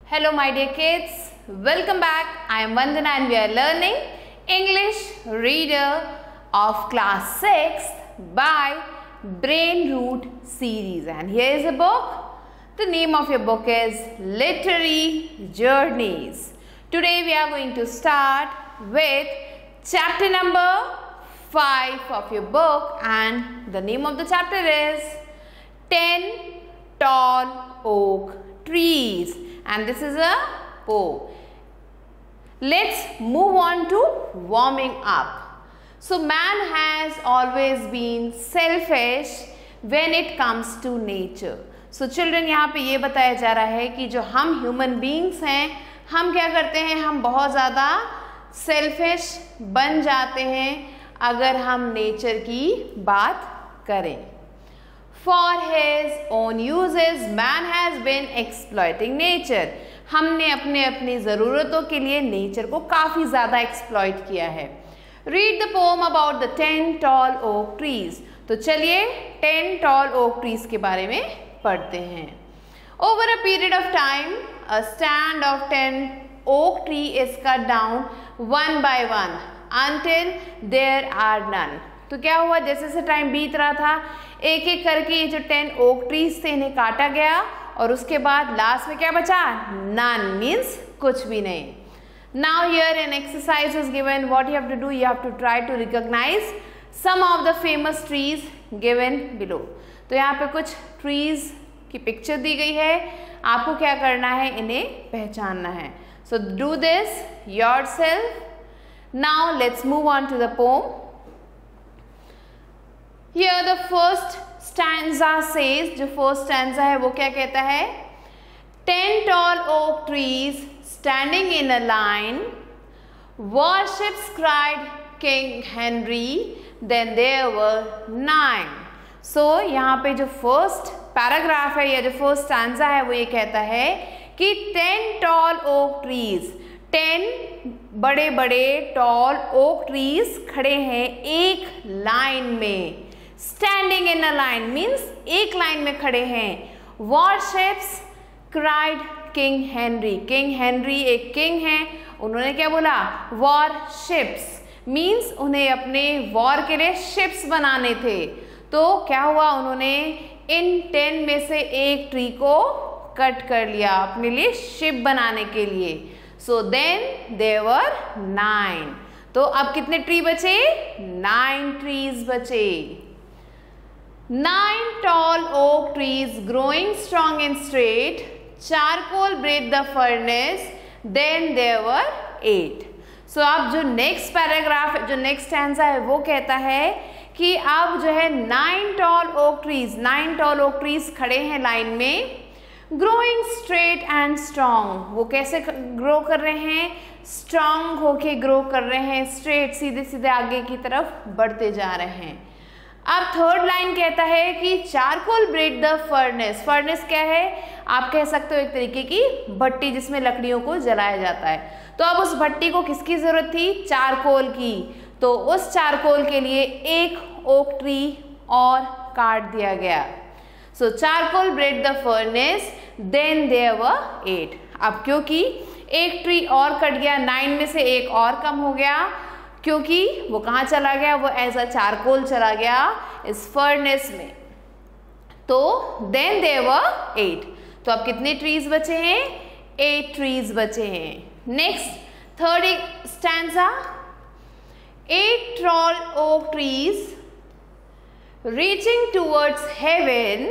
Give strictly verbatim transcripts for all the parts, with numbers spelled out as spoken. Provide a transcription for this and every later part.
Hello my dear kids, welcome back. I am Vandana and we are learning English Reader of class six by Brain Root series, and here is a book. The name of your book is Literary Journeys. Today we are going to start with chapter number five of your book, and the name of the chapter is ten Tall Oak Trees, and this is a poem. Let's move on to warming up. So man has always been selfish when it comes to nature. So children, यहाँ पे ये बताया जा रहा है कि जो हम ह्यूमन बींग्स हैं, हम क्या करते हैं, हम बहुत ज़्यादा सेल्फिश बन जाते हैं अगर हम नेचर की बात करें. For his own uses, man has been exploiting nature. हमने अपने अपनी ज़रूरतों के लिए नेचर को काफ़ी ज़्यादा एक्सप्लॉइट किया है. Read the poem about the ten tall oak trees. तो चलिए ten tall oak trees के बारे में पढ़ते हैं. Over a period of time, a stand of ten oak tree is cut down one by one until there are none. तो क्या हुआ, जैसे जैसे टाइम बीत रहा था, एक एक करके ये जो टेन ओक ट्रीज थे इन्हें काटा गया और उसके बाद लास्ट में क्या बचा, नन मीन्स कुछ भी नहीं. Now here an exercise is given. What you have to do, you have to try to recognise some of the famous trees given below. तो यहाँ पे कुछ ट्रीज की पिक्चर दी गई है, आपको क्या करना है, इन्हें पहचानना है. So do this yourself. Now let's move on to the poem. Here the first stanza says, जो first stanza है वो क्या कहता है, ten tall oak trees standing in a line, warships cried King Henry, then there were nine. So यहाँ पे जो first paragraph है या जो first stanza है वो ये कहता है कि ten tall oak trees, ten बड़े बड़े tall oak trees खड़े हैं एक लाइन में. Standing in a line means एक लाइन में खड़े हैं. Warships cried King Henry. King Henry एक king है, उन्होंने क्या बोला, warships means उन्हें अपने war के लिए ships बनाने थे. तो क्या हुआ, उन्होंने इन टेन में से एक ट्री को कट कर लिया अपने लिए शिप बनाने के लिए. So then there were nine. तो अब कितने ट्री बचे, नाइन ट्रीज बचे. Nine tall oak trees growing strong and straight, charcoal breathed the furnace, then there were eight. So अब जो next paragraph, जो next stanza है वो कहता है कि अब जो है nine tall oak trees, nine tall oak trees खड़े हैं लाइन में, growing straight and strong. वो कैसे grow कर रहे हैं, strong होके grow कर रहे हैं, straight सीधे सीधे आगे की तरफ बढ़ते जा रहे हैं. अब थर्ड लाइन कहता है कि charcoal breathed the furnace. Furnace क्या है, आप कह सकते हो एक तरीके की भट्टी जिसमें लकड़ियों को जलाया जाता है. तो अब उस भट्टी को किसकी जरूरत थी, चारकोल की. तो उस चारकोल के लिए एक ओक ट्री और काट दिया गया. सो charcoal breathed the furnace, then there were eight. अब क्योंकि एक ट्री और कट गया, नाइन में से एक और कम हो गया, क्योंकि वो कहाँ चला गया, वो एज अ चारकोल चला गया इस फर्नेस में. तो देन देयर वर एट. तो अब कितने ट्रीज बचे हैं, एट ट्रीज बचे हैं. Next third stanza. Eight tall oak trees reaching towards heaven,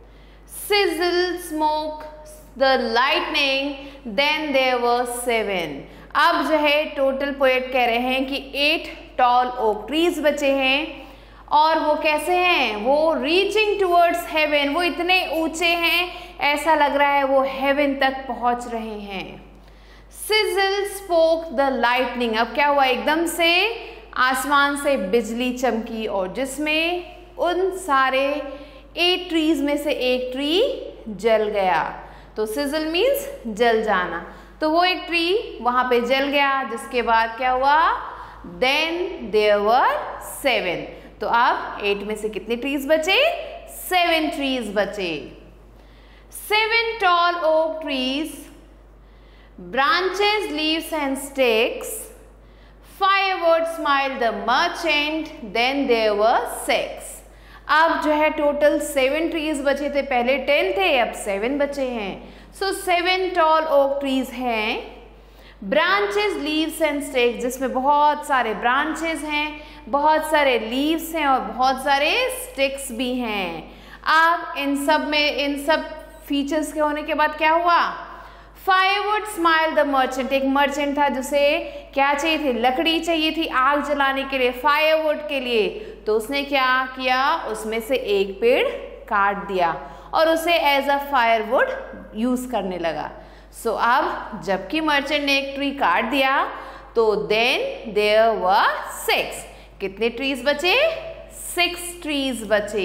sizzle smoke the lightning, then there were seven. अब जो है टोटल पोएट कह रहे हैं कि एट टॉल ओक ट्रीज बचे हैं और वो कैसे हैं, वो रीचिंग टूवर्ड्स हेवन, वो इतने ऊंचे हैं ऐसा लग रहा है वो हेवन तक पहुंच रहे हैं. Sizzle spoke the lightning. अब क्या हुआ, एकदम से आसमान से बिजली चमकी और जिसमें उन सारे एट ट्रीज में से एक ट्री जल गया. तो सिजल मीन्स जल जाना. तो वो एक ट्री वहां पे जल गया, जिसके बाद क्या हुआ, देन देयर वर सेवन. तो अब एट में से कितने ट्रीज बचे, सेवन ट्रीज बचे. Seven tall oak trees branches, leaves and sticks. Firewood, smiled the merchant. Then there were six. अब जो है टोटल सेवन ट्रीज बचे थे, पहले टेन थे, अब सेवन बचे हैं. So seven tall oak trees हैं. ब्रांचेस, लीव्स एंड स्टिक्स, जिसमें बहुत सारे ब्रांचेस हैं, बहुत सारे लीव्स हैं और बहुत सारे स्टिक्स भी हैं. अब इन सब में इन सब फीचर्स के होने के बाद क्या हुआ? Firewood, smiled the merchant. एक मर्चेंट था जिसे क्या चाहिए थी? लकड़ी चाहिए थी आग जलाने के लिए, फायरवुड के लिए. तो उसने क्या किया? उसमें से एक पेड़ काट दिया और उसे एज अ फायरवुड यूज करने लगा. सो so, अब जबकि मर्चेंट ने एक ट्री काट दिया तो देन देयर वर सिक्स. कितने ट्रीज बचे? सिक्स ट्रीज बचे.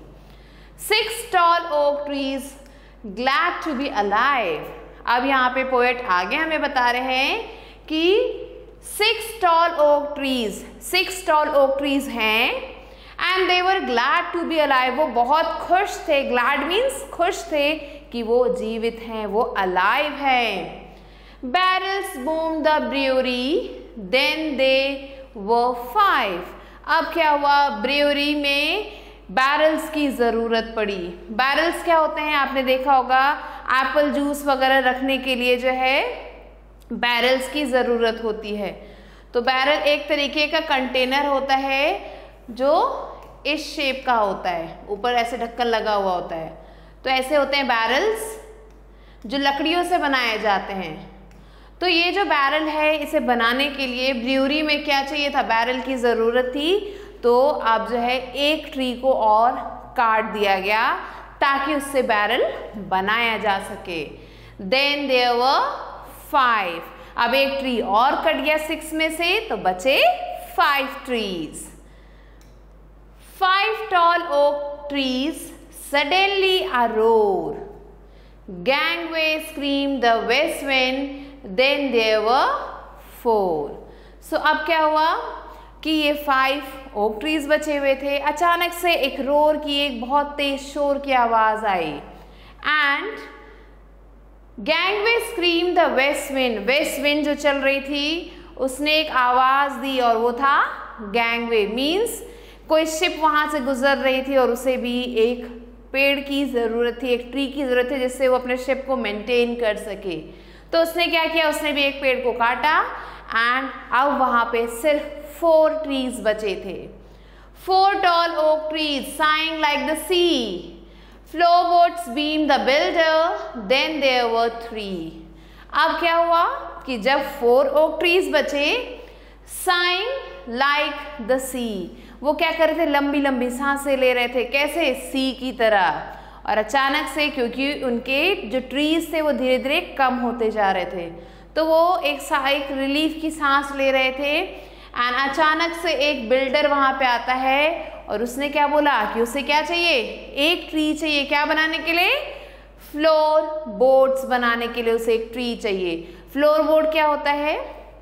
Six tall oak trees glad to be alive. अब यहाँ पे पोएट आगे हमें बता रहे हैं कि six tall oak trees, six tall oak trees हैं and they were glad to be alive. वो बहुत खुश थे. ग्लैड मीन्स खुश थे कि वो जीवित हैं, वो अलाइव हैं. Barrels boomed the brewery, then they were five. अब क्या हुआ? ब्रियोरी में बैरल्स की ज़रूरत पड़ी. बैरल्स क्या होते हैं? आपने देखा होगा एप्पल जूस वगैरह रखने के लिए जो है बैरल्स की ज़रूरत होती है. तो बैरल एक तरीके का कंटेनर होता है जो इस शेप का होता है, ऊपर ऐसे ढक्कन लगा हुआ होता है. तो ऐसे होते हैं बैरल्स जो लकड़ियों से बनाए जाते हैं. तो ये जो बैरल है इसे बनाने के लिए ब्रियोरी में क्या चाहिए था? बैरल की ज़रूरत थी. तो अब जो है एक ट्री को और काट दिया गया ताकि उससे बैरल बनाया जा सके. Then there were five. अब एक ट्री और कट गया सिक्स में से तो बचे five trees. Five tall oak trees suddenly a roar. Gangway screamed the west wind. Then there were four. So अब क्या हुआ कि ये फाइव ओक ट्रीज बचे हुए थे. अचानक से एक रोर की, एक बहुत तेज शोर की आवाज आई. And gangway screamed the west wind. West wind जो चल रही थी उसने एक आवाज दी और वो था गैंगवे. मीन्स कोई शिप वहां से गुजर रही थी और उसे भी एक पेड़ की ज़रूरत थी, एक ट्री की ज़रूरत थी जिससे वो अपने शिप को मेंटेन कर सके. तो उसने क्या किया? उसने भी एक पेड़ को काटा एंड अब वहाँ पे सिर्फ फोर ट्रीज बचे थे. Four tall oak trees sighing like the sea. Floorboards beamed the builder. Then there were three. अब क्या हुआ कि जब फोर ओक ट्रीज बचे, साइंग लाइक द सी, वो क्या कर रहे थे? लंबी लंबी सांसें ले रहे थे. कैसे? सी की तरह. और अचानक से क्योंकि उनके जो ट्रीज थे वो धीरे धीरे कम होते जा रहे थे तो वो एक एक रिलीफ की सांस ले रहे थे. एंड अचानक से एक बिल्डर वहाँ पे आता है और उसने क्या बोला कि उसे क्या चाहिए? एक ट्री चाहिए. क्या बनाने के लिए? फ्लोर बोर्ड्स बनाने के लिए उसे एक ट्री चाहिए. फ्लोर बोर्ड क्या होता है?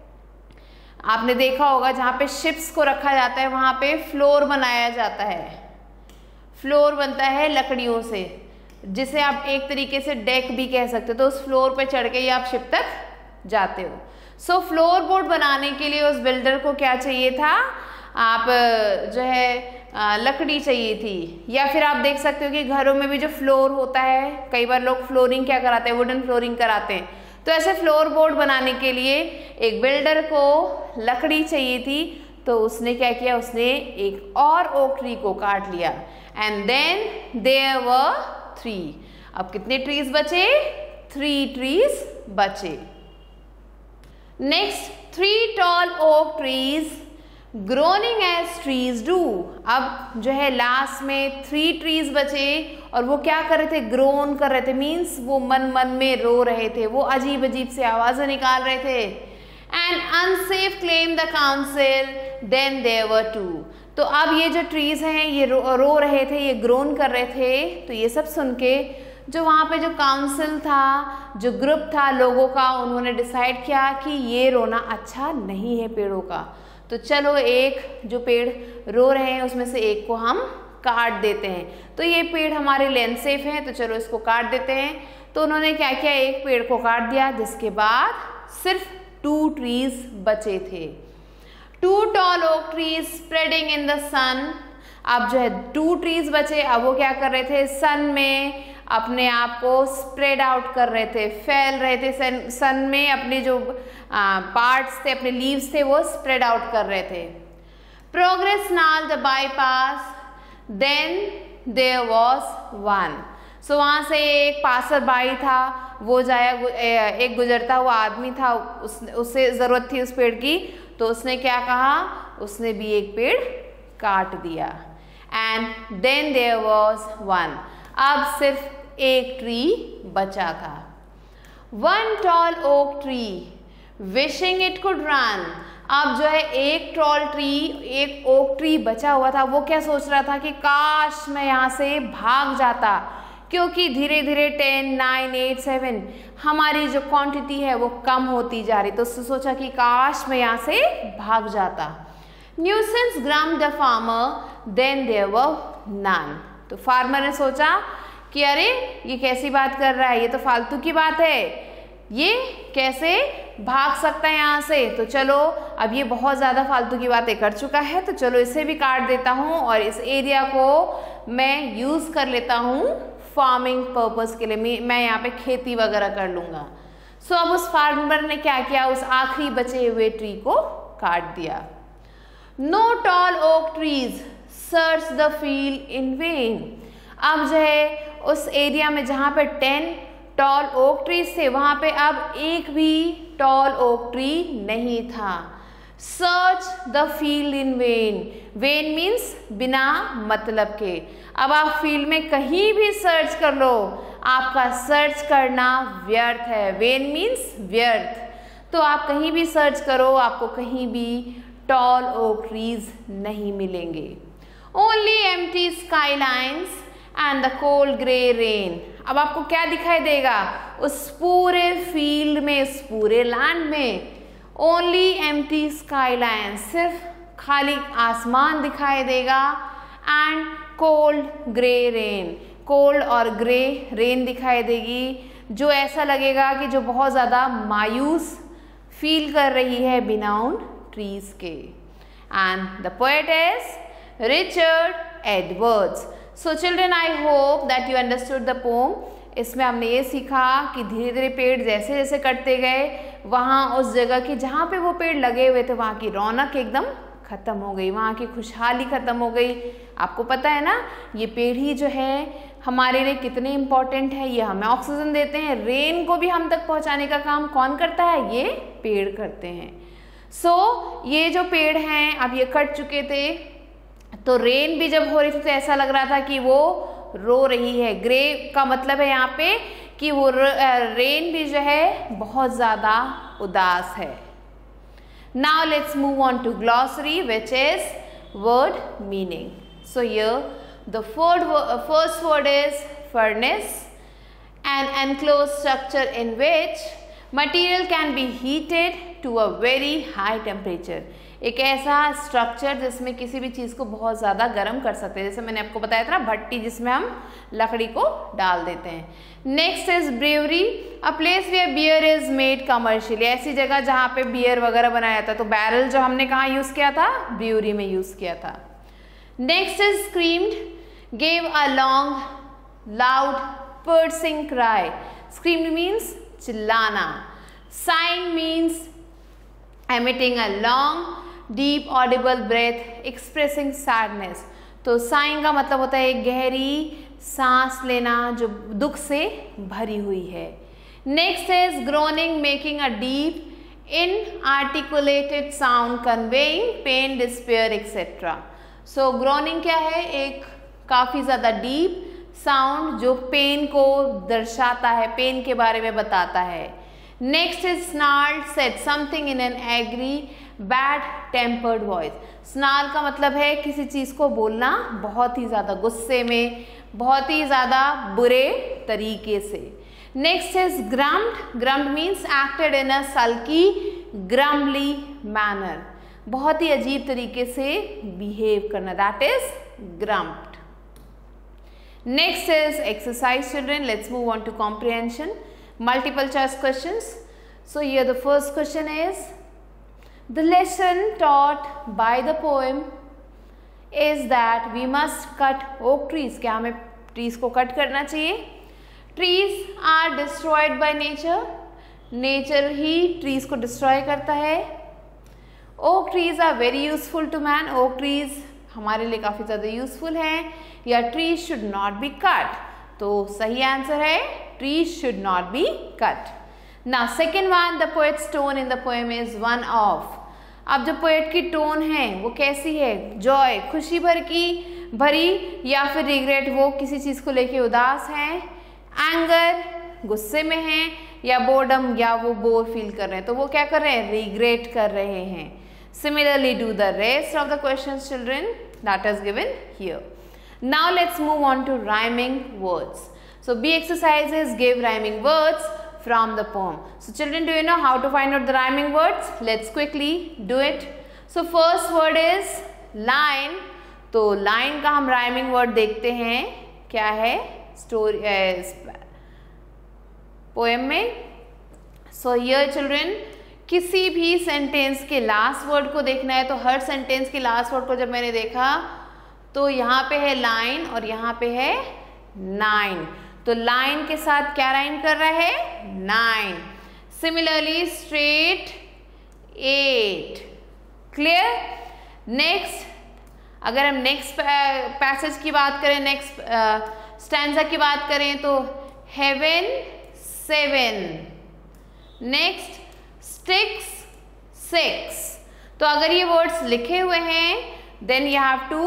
आपने देखा होगा जहाँ पे शिप्स को रखा जाता है वहाँ पे फ्लोर बनाया जाता है. फ्लोर बनता है लकड़ियों से, जिसे आप एक तरीके से डेक भी कह सकते हो. तो उस फ्लोर पे चढ़ के ही आप शिप तक जाते हो. सो फ्लोर बोर्ड बनाने के लिए उस बिल्डर को क्या चाहिए था? आप जो है लकड़ी चाहिए थी. या फिर आप देख सकते हो कि घरों में भी जो फ्लोर होता है, कई बार लोग फ्लोरिंग क्या कराते हैं? वुडन फ्लोरिंग कराते हैं. तो ऐसे फ्लोर बोर्ड बनाने के लिए एक बिल्डर को लकड़ी चाहिए थी. तो उसने क्या किया? उसने एक और ओक ट्री को काट लिया. And then there were three. अब कितने ट्रीज बचे? थ्री ट्रीज बचे. Next, three tall oak trees groaning as trees do. अब जो है लास्ट में थ्री ट्रीज बचे और वो क्या कर रहे थे? ग्रोन कर रहे थे. मीन्स वो मन मन में रो रहे थे, वो अजीब अजीब से आवाजें निकाल रहे थे. And unsafe claimed the council. Then there were two. तो अब ये जो ट्रीज हैं ये रो, रो रहे थे, ये ग्रोन कर रहे थे. तो ये सब सुन के जो वहाँ पे जो काउंसिल था, जो ग्रुप था लोगों का, उन्होंने डिसाइड किया कि ये रोना अच्छा नहीं है पेड़ों का. तो चलो एक जो पेड़ रो रहे हैं उसमें से एक को हम काट देते हैं. तो ये पेड़ हमारे लिए अनसेफ है तो चलो इसको काट देते हैं. तो उन्होंने क्या किया, एक पेड़ को काट दिया, जिसके बाद सिर्फ टू ट्रीज बचे थे। Two tall oak trees spreading in the sun. अब जो है टू ट्रीज बचे, अब वो क्या कर रहे थे, सन में अपने आप को स्प्रेड आउट कर रहे थे, फैल रहे थे सन, सन में अपने जो पार्ट्स थे, अपने लीव्स थे, वो स्प्रेड आउट कर रहे थे। प्रोग्रेस नाल the bypass then there was one. सो वहाँ से एक पासर बाई था, वो जाया, एक गुजरता हुआ आदमी था, उस उससे ज़रूरत थी उस पेड़ की, तो उसने क्या कहा, उसने भी एक पेड़ काट दिया। And then there was one. अब सिर्फ एक ट्री बचा था। One tall oak tree wishing it could run. अब जो है एक टॉल ट्री, एक ओक ट्री बचा हुआ था, वो क्या सोच रहा था कि काश मैं यहाँ से भाग जाता, क्योंकि धीरे धीरे टेन नाइन एट सेवन हमारी जो क्वांटिटी है वो कम होती जा रही, तो उसने सोचा कि काश मैं यहाँ से भाग जाता। Nuisance grumbled the farmer then there were none. तो फार्मर ने सोचा कि अरे ये कैसी बात कर रहा है, ये तो फालतू की बात है, ये कैसे भाग सकता है यहाँ से, तो चलो अब ये बहुत ज़्यादा फालतू की बातें कर चुका है, तो चलो इसे भी काट देता हूँ और इस एरिया को मैं यूज़ कर लेता हूँ फार्मिंग पर्पस के लिए, मैं यहाँ पे खेती वगैरह कर लूँगा। सो अब उस फार्मर ने क्या किया, उस आखिरी बचे हुए ट्री को काट दिया। No tall oak trees search the field in vain. अब जो है उस एरिया में जहाँ पे टेन टॉल ओक ट्रीज थे, वहाँ पे अब एक भी टॉल ओक ट्री नहीं था। Search the field in vain. Vain means बिना मतलब के। अब आप फील्ड में कहीं भी सर्च कर लो, आपका सर्च करना व्यर्थ है। वेन मीन्स व्यर्थ। तो आप कहीं भी सर्च करो, आपको कहीं भी टॉल ओक ट्रीज नहीं मिलेंगे। Only empty skylines and the cold grey rain. अब आपको क्या दिखाई देगा उस पूरे फील्ड में, उस पूरे लैंड में? ओनली एम्प्टी स्काई लाइन, सिर्फ खाली आसमान दिखाई देगा। And cold grey rain, cold और ग्रे रेन दिखाई देगी, जो ऐसा लगेगा कि जो बहुत ज़्यादा मायूस फील कर रही है बिना उन ट्रीज के। And the poet is Richard Edwards. So children, I hope that you understood the poem. इसमें हमने ये सीखा कि धीरे धीरे पेड़ जैसे जैसे कटते गए, वहाँ उस जगह की जहाँ पे वो पेड़ लगे हुए थे वहाँ की रौनक एकदम ख़त्म हो गई, वहाँ की खुशहाली ख़त्म हो गई। आपको पता है ना, ये पेड़ ही जो है हमारे लिए कितने इम्पोर्टेंट है। ये हमें ऑक्सीजन देते हैं, रेन को भी हम तक पहुँचाने का काम कौन करता है? ये पेड़ करते हैं। सो so, ये जो पेड़ हैं अब ये कट चुके थे, तो रेन भी जब हो रही थी तो ऐसा लग रहा था कि वो रो रही है। ग्रे का मतलब है यहाँ पे कि वो रेन भी जो है बहुत ज़्यादा उदास है। Now let's move on to glossary which is word meaning. So here the first word is furnace, an enclosed structure in which material can be heated to a very high temperature। एक ऐसा structure जिसमें किसी भी चीज़ को बहुत ज़्यादा गर्म कर सकते हैं, जैसे मैंने आपको बताया था ना, भट्टी जिसमें हम लकड़ी को डाल देते हैं। Next is brewery, a place where beer is made commercially. ऐसी जगह जहाँ पे बियर वगैरह बनाया जाता है। तो बैरल जो हमने कहाँ यूज़ किया था? ब्रेवरी में यूज़ किया था। Next is screamed, gave a long loud piercing cry. Screamed means चिल्लाना। Sighing means emitting a long deep audible breath expressing sadness। तो साइंग का मतलब होता है एक गहरी सांस लेना जो दुख से भरी हुई है। Next is groaning, making a deep inarticulated sound conveying pain, despair etcetera. So groaning क्या है? एक काफ़ी ज़्यादा डीप साउंड जो पेन को दर्शाता है, पेन के बारे में बताता है। Next is snarled, said something in an angry bad tempered voice. Snarl का मतलब है किसी चीज़ को बोलना बहुत ही ज़्यादा गुस्से में, बहुत ही ज़्यादा बुरे तरीके से। Next is grumped, grumped means acted in a sulky grumbly manner, बहुत ही अजीब तरीके से बिहेव करना, that is grumped. Next is exercise, children. Let's move on to comprehension. Multiple choice questions. So here the first question is, the lesson taught by the poem is that we must cut oak trees. क्या हमें trees को cut करना चाहिए? Trees are destroyed by nature. Nature he trees को destroy करता है. Oak trees are very useful to man. Oak trees हमारे लिए काफ़ी ज़्यादा यूज़फुल हैं. या trees should not be cut. तो सही आंसर है trees should not be cut. Now second one, the poet's tone in the poem is one of. अब जो पोएट की टोन है वो कैसी है? जॉय, खुशी भर की भरी, या फिर रिग्रेट, वो किसी चीज़ को लेके उदास हैं, एंगर, गुस्से में हैं, या बोर्डम, या वो बोर फील कर रहे हैं. तो वो क्या कर रहे हैं? रिग्रेट कर रहे हैं. Similarly, do the rest of the questions, children, that is given here. Now let's move on to rhyming words. So B exercises give rhyming words from the poem. So children, do you know how to find out the rhyming words? Let's quickly do it. So first word is line. तो line का हम rhyming word देखते हैं. क्या है? Story uh, poem में. So here children, किसी भी सेंटेंस के लास्ट वर्ड को देखना है. तो हर सेंटेंस के लास्ट वर्ड को जब मैंने देखा तो यहाँ पे है लाइन और यहाँ पे है नाइन. तो लाइन के साथ क्या राइम कर रहा है? Nine. Similarly straight, eight. Clear? Next, अगर हम नेक्स्ट पैसेज की बात करें, नेक्स्ट स्टैंजा की बात करें तो heaven, seven. Next sticks, six. तो अगर ये वर्ड्स लिखे हुए हैं then you have to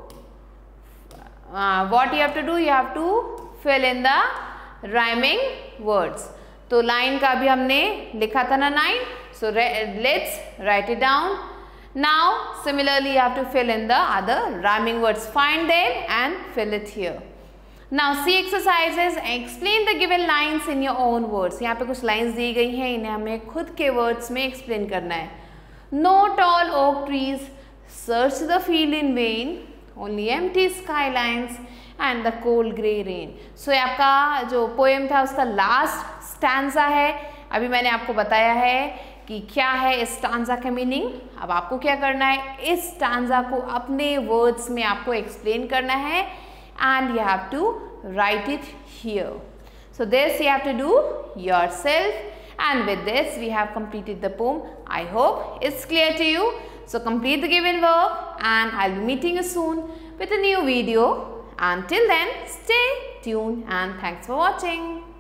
what you have to do, you have to fill in the rhyming words. तो लाइन का भी हमने लिखा था ना nine. So let's write it down. Now similarly you have to fill in the other rhyming words. Find them and fill it here. Now C exercises, explain the given lines in your own words. यहाँ पे कुछ lines दी गई हैं, इन्हें हमें खुद के words में explain करना है. No tall oak trees search the field in vain, only empty skylines and the cold grey rain. So आपका जो poem था उसका last stanza है. अभी मैंने आपको बताया है कि क्या है इस stanza का meaning. अब आपको क्या करना है? इस stanza को अपने words में आपको explain करना है and you have to write it here. So this you have to do yourself, and with this we have completed the poem. I hope it's clear to you. So complete the given work and I'll be meeting you soon with a new video. Until then, stay tuned and thanks for watching.